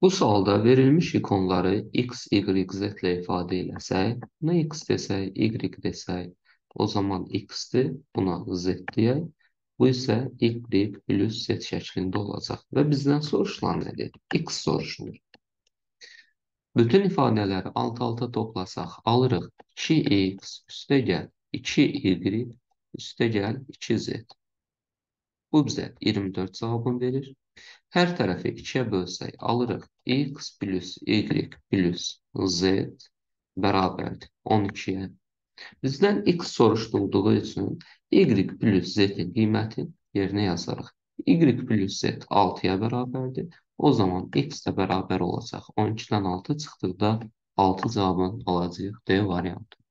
Bu sualda verilmiş ikonları x, y, z ilə ifadə eləsək, buna x desək, y desək, o zaman x-dir, buna z deyək. Bu isə y plus z şəklində olacaq. Və bizdən soruşulan nədir? X soruşulur. Bütün ifadələri alt-alta toplasaq, alırıq 2x üstəgəl 2y üstəgəl 2z. Bu bizə 24 cavabını verir. Hər tərəfi 2-yə bölsək, alırıq x plus y plus z bərabərdir 12-yə. Bizdən x soruşulduğu üçün y plus z-in qiymətini yerinə yazarıq. Y plus z 6-ya bərabərdir. O zaman x də bərabər olacaq. 12-dən 6 çıxdıqda 6 cavabını alacağıq D variantı.